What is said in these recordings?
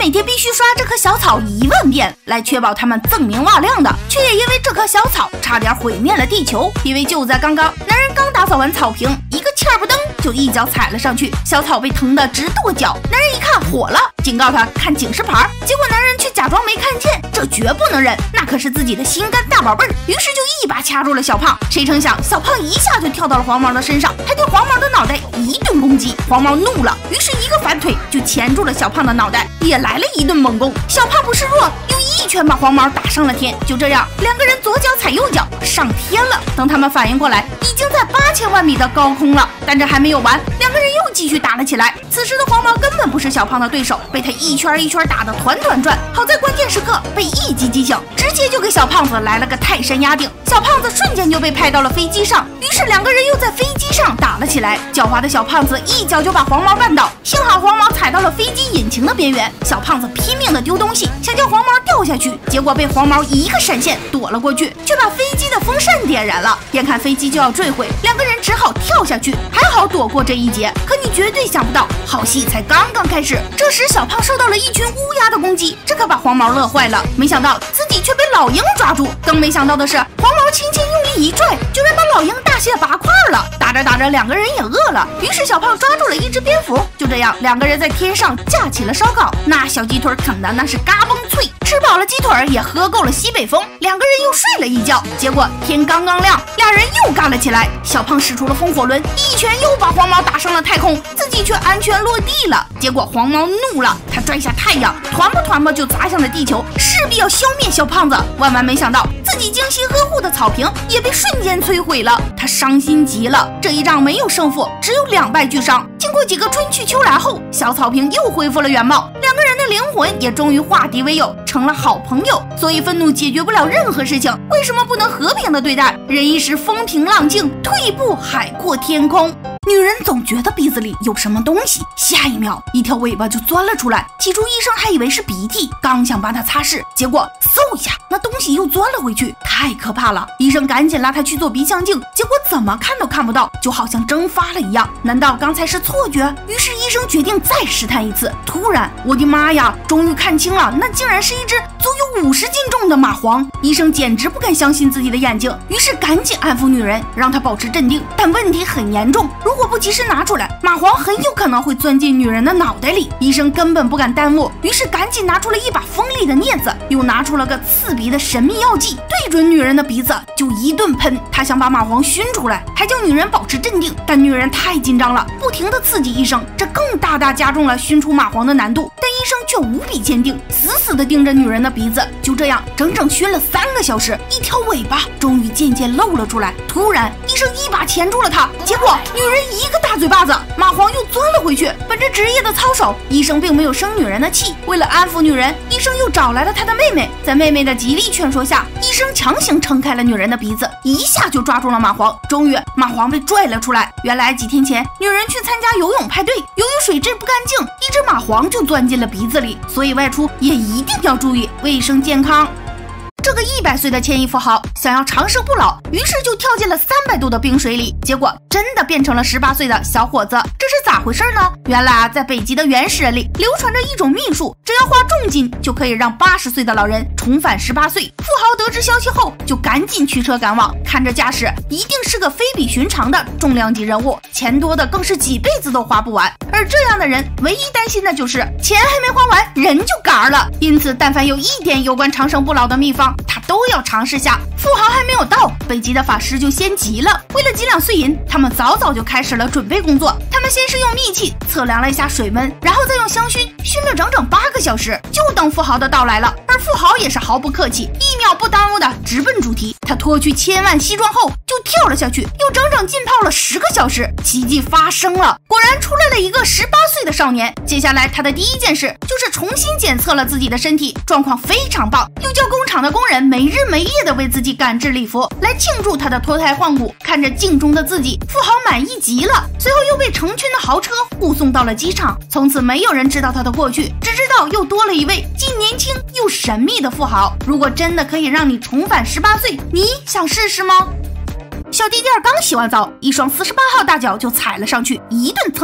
每天必须刷这棵小草1万遍，来确保它们锃明瓦亮的，却也因为这棵小草差点毁灭了地球。因为就在刚刚，男人刚打扫完草坪，一个气儿不蹬就一脚踩了上去，小草被疼得直跺脚。男人一看火了，警告他看警示牌，结果男人却假装没看见，这绝不能忍，那可是自己的心肝大宝贝儿，于是就一把掐住了小胖。谁成想小胖一下就跳到了黄毛的身上，还对黄毛的脑袋一顿攻击。黄毛怒了，于是一个反腿就钳住了小胖的脑袋，也来了一顿猛攻。小胖不示弱，又一拳把黄毛打上了天。就这样，两个人左脚踩右脚上天了。等他们反应过来，已经在8000万米的高空了。但这还没有完，两个人又继续打了起来。此时的黄毛根本不是小胖的对手，被他一圈一圈打得团团转。好在关键时刻被一击击醒，直接就给小胖子来了个泰山压顶。小胖子瞬间就被派到了飞机上，于是两个人又在飞机上打了起来。狡猾的小胖子一脚就把黄毛绊倒，幸好黄毛踩到了飞机引擎的边缘。小胖子拼命的丢东西，想叫黄毛掉下去，结果被黄毛一个闪现躲了过去，却把飞机的风扇点燃了。眼看飞机就要坠毁，两个人只好跳下去，还好躲过这一劫。可你绝对想不到，好戏才刚刚开始。这时小胖受到了一群乌鸦的攻击，这可把黄毛乐坏了，没想到自己却被老鹰抓住。更没想到的是，黄毛轻轻用力一拽，居然把老鹰大卸8块了。打着打着，两个人也饿了，于是小胖抓住了一只蝙蝠。就这样，两个人在天上架起了烧烤，那小鸡腿啃的那是嘎嘣脆。吃饱了鸡腿，也喝够了西北风，两个人又睡了一觉。结果天刚刚亮，俩人又干了起来。小胖使出了风火轮，一拳又把黄毛打上了太空，自己却安全落地了。结果黄毛怒了，他拽下太阳，团吧团吧就砸向了地球，势必要消灭小胖子。万万没想到，自己精心呵护的草坪也被瞬间摧毁了，他伤心极了。这一仗没有胜负，只有2败俱伤。经过几个春去秋来后，小草坪又恢复了原貌，两个人的灵魂也终于化敌为友，成了好朋友。所以愤怒解决不了任何事情，为什么不能和平的对待？忍一时风平浪静，退一步海阔天空。女人总觉得鼻子里有什么东西，下一秒一条尾巴就钻了出来。起初医生还以为是鼻涕，刚想帮她擦拭，结果嗖一下那东西又钻了回去，太可怕了。医生赶紧拉她去做鼻腔镜，结果怎么看都看不到，就好像蒸发了一样。难道刚才是错觉？于是医生决定再试探一次。突然，我的妈呀，终于看清了，那竟然是一只足有50斤重的蚂蟥。医生简直不敢相信自己的眼睛，于是赶紧安抚女人，让她保持镇定。但问题很严重，如果不及时拿出来，蚂蟥很有可能会钻进女人的脑袋里。医生根本不敢耽误，于是赶紧拿出了一把锋利的镊子，又拿出了个刺鼻的神秘药剂，对准女人的鼻子就一顿喷。他想把蚂蟥熏出来，还叫女人保持镇定，但女人太紧张了，不停地刺激医生，这更大大加重了熏出蚂蟥的难度。但医生却无比坚定，死死地盯着女人的鼻子。就这样整整熏了3个小时，一条尾巴终于渐渐露了出来。突然，医生一把钳住了她，结果女人一个大嘴巴子，蚂蟥又钻了回去。本着职业的操守，医生并没有生女人的气。为了安抚女人，医生又找来了她的妹妹。在妹妹的极力劝说下，医生强行撑开了女人的鼻子，一下就抓住了蚂蟥。终于，蚂蟥被拽了出来。原来几天前，女人去参加游泳派对，由于水质不干净，一只蚂蟥就钻进了鼻子里。所以外出也一定要注意卫生健康。这个100岁的千亿富豪想要长生不老，于是就跳进了300度的冰水里，结果真的变成了18岁的小伙子。这是咋回事呢？原来在北极的原始人里流传着一种秘术，只要花重金就可以让80岁的老人重返18岁。富豪得知消息后，就赶紧驱车赶往，看着架势一定是个非比寻常的重量级人物，钱多的更是几辈子都花不完。而这样的人唯一担心的就是钱还没花完，人就嘎了。因此但凡有一点有关长生不老的秘方，他都要尝试下。富豪还没有到，北极的法师就先急了。为了几两碎银，他们早就开始了准备工作。他们先是用密器测量了一下水温，然后再用香薰熏了整整8个小时，就等富豪的到来了。而富豪也是毫不客气，1秒不耽误的直奔主题。他脱去千万西装后就跳了下去，又整整浸泡了10个小时。奇迹发生了，果然出来了一个18岁的少年。接下来他的第一件事就是重新检测了自己的身体，状况非常棒，又叫工厂的工人没日没夜的为自己赶制礼服，来庆祝他的脱胎换骨。看着镜中的自己，富豪满意极了。随后又被成群的豪车护送到了机场。从此没有人知道他的过去，只知道又多了一位既年轻又神秘的富豪。如果真的可以让你重返18岁，你想试试吗？小弟弟儿刚洗完澡，一双48号大脚就踩了上去，一顿蹭泥巴，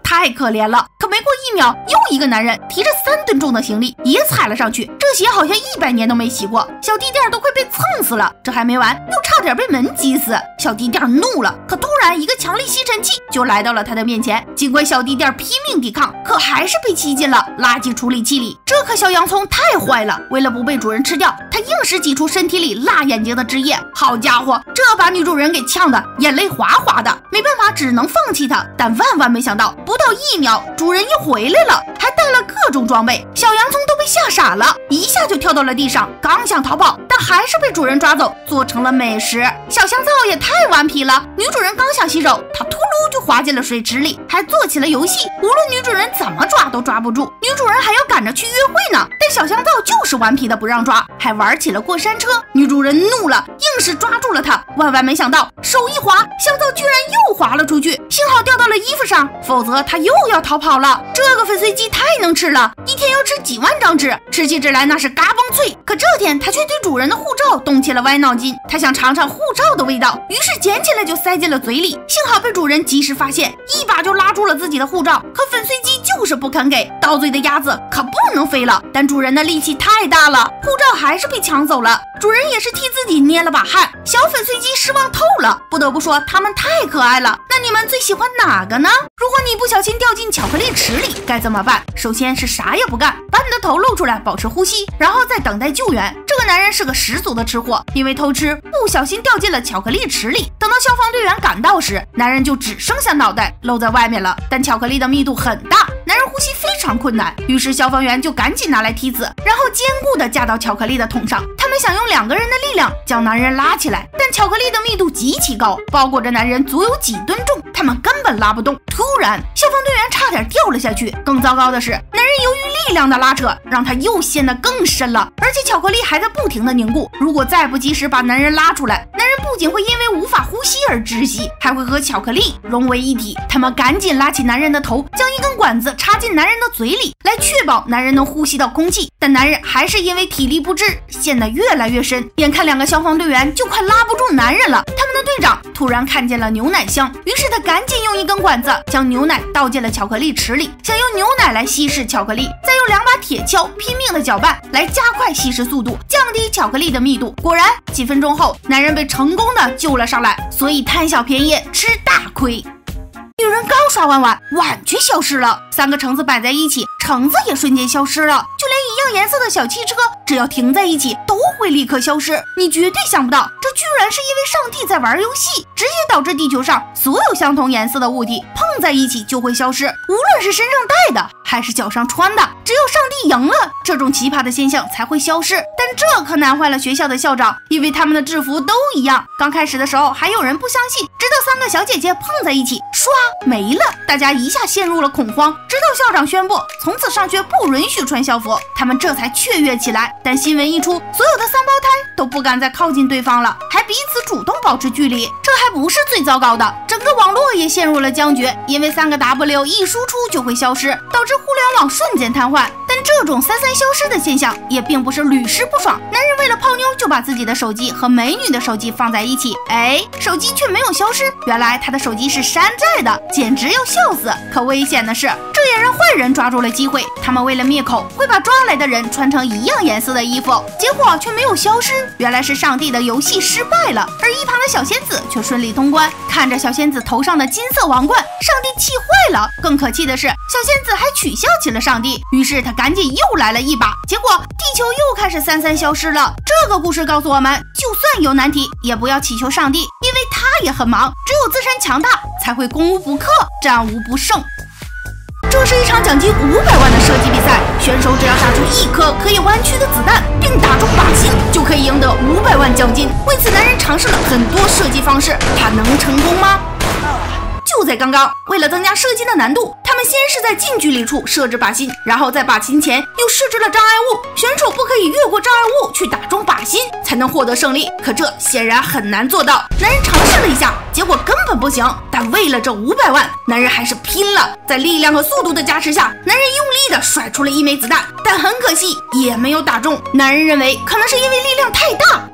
太可怜了。可没过1秒，又一个男人提着3吨重的行李也踩了上去，这鞋好像100年都没洗过，小地垫都快被蹭死了。这还没完，又差点被门挤死。小地垫怒了，可突然一个强力吸尘器就来到了他的面前。尽管小地垫拼命抵抗，可还是被吸进了垃圾处理器里。这颗小洋葱太坏了，为了不被主人吃掉，它硬是挤出身体里辣眼睛的汁液。好家伙，这把女主人给呛得眼泪哗哗的，没办法，只能放弃它。但万万没想到，不到1秒，主人又回来了，还带了各种装备。小洋葱都被吓傻了，一下就跳到了地上，刚想逃跑，但还是被主人抓走，做成了美食。小香皂也太顽皮了，女主人刚想洗手，它突噜就滑进了水池里，还做起了游戏，无论女主人怎么抓都抓不住。女主人还要赶着去约会呢，但小香皂就是顽皮的不让抓，还玩起了过山车。女主人怒了，硬是抓住了它，万万没想到，手一滑，香皂居然又滑了出去，幸好掉到了衣服上，否则它又要逃跑了。这个粉碎机太能吃了，一天要吃几万张纸，吃起纸来那是嘎嘣脆。可这天它却对主人的护照动起了歪脑筋，它想尝尝护照的味道，于是捡起来就塞进了嘴里，幸好被主人及时发现，一把就拉住了自己的护照。可粉碎机就是不肯给，到嘴的鸭子可不能飞了，但主人的力气太大了，护照还是被抢走了。主人也是替自己捏了把汗，小粉碎机失望透了。不得不说，它们太可爱了。那你们最喜欢哪个呢？如果你不小心掉进巧克力池里，该怎么办？首先是啥也不干，把你的头露出来保持呼吸，然后再等待救援。这个男人是个十足的吃货，因为偷吃不小心掉进了巧克力池里。等到消防队员赶到时，男人就只剩下脑袋露在外面了。但巧克力的密度很大，男人呼吸非常困难，于是消防员就赶紧拿来梯子，然后坚固地架到巧克力的桶上。他们想用2个人的力量将男人拉起来，但巧克力的密度极其高，包裹着男人足有几吨重，他们根本拉不动。突然，消防队员差点掉了下去。更糟糕的是，男人由于力量的拉扯，让他又陷得更深了，而且巧克力还在不停地凝固。如果再不及时把男人拉出来，男人不仅会因为无法呼吸而窒息，还会和巧克力融为一体。他们赶紧拉起男人的头，将一根管子插进男人的嘴里，来确保男人能呼吸到空气。但男人还是因为体力不支，陷得越来越深，眼看2个消防队员就快拉不住男人了。他们的队长突然看见了牛奶箱，于是他赶紧用一根管子将牛奶倒进了巧克力池里，想用牛奶来稀释巧克力，再用2把铁锹拼命的搅拌，来加快稀释速度，降低巧克力的密度。果然，几分钟后，男人被成功的救了上来。所以贪小便宜吃大亏。女人刚刷完碗，碗却消失了。3个橙子摆在一起，橙子也瞬间消失了。就连一样颜色的小汽车，只要停在一起，都会立刻消失。你绝对想不到，这居然是因为上帝在玩游戏，直接导致地球上所有相同颜色的物体碰在一起就会消失，无论是身上戴的还是脚上穿的，只有上帝赢了，这种奇葩的现象才会消失。但这可难坏了学校的校长，因为他们的制服都一样。刚开始的时候还有人不相信，直到3个小姐姐碰在一起，唰没了，大家一下陷入了恐慌，直到校长宣布从此上学不允许穿校服，他们这才雀跃起来。但新闻一出，所有的3胞胎都不敢再靠近对方了，还彼此主动保持距离。这还不是最糟糕的，整个网络也陷入了僵局，因为3个 W 一输出就会消失，导致互联网瞬间瘫痪。但这种三消失的现象也并不是屡试不爽，男人为了泡妞就把自己的手机和美女的手机放在一起，手机却没有消失，原来他的手机是山寨的，简直要笑死。可危险的是，这也让坏人抓住了机会，他们为了灭口，会把抓来的人穿成一样颜色的衣服，结果却没有消失。原来是上帝的游戏失败了，而一旁的小仙子却顺利通关。看着小仙子头上的金色王冠，上帝气坏了。更可气的是，小仙子还取笑起了上帝，于是他赶紧又来了一把，结果地球又开始三消失了。这个故事告诉我们，就算有难题，也不要祈求上帝，因为他也很忙，只有自身强大，才会攻无不克，战无不胜。这是一场奖金500万的射击比赛，选手只要打出1颗可以弯曲的子弹，并打中靶心，就可以赢得500万奖金。为此，男人尝试了很多射击方式，他能成功吗？就在刚刚，为了增加射击的难度，他们先是在近距离处设置靶心，然后在靶心前又设置了障碍物，选手不可以越过障碍物去打中靶心，才能获得胜利。可这显然很难做到。男人尝试了一下，结果根本不行。但为了这500万，男人还是拼了。在力量和速度的加持下，男人用力地甩出了1枚子弹，但很可惜也没有打中。男人认为可能是因为力量太大，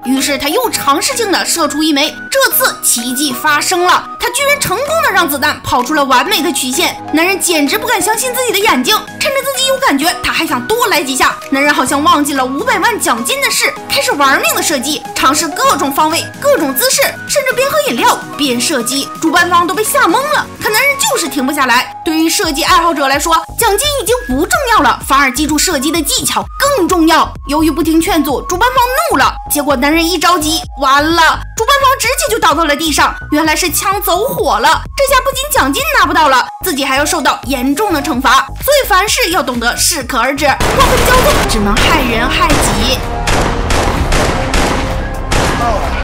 于是他又尝试性的射出一枚，这次奇迹发生了，他居然成功的让子弹跑出了完美的曲线。男人简直不敢相信自己的眼睛，趁着自己有感觉，他还想多来几下。男人好像忘记了500万奖金的事，开始玩命的射击，尝试各种方位、各种姿势，甚至边喝饮料边射击。主办方都被吓懵了，可男人就是停不下来。对于射击爱好者来说，奖金已经不重要了，反而记住射击的技巧更重要。由于不听劝阻，主办方怒了，结果男人一着急，完了，主办方直接就倒到了地上。原来是枪走火了，这下不仅奖金拿不到了，自己还要受到严重的惩罚。所以凡事要懂得适可而止，过分骄纵只能害人害己。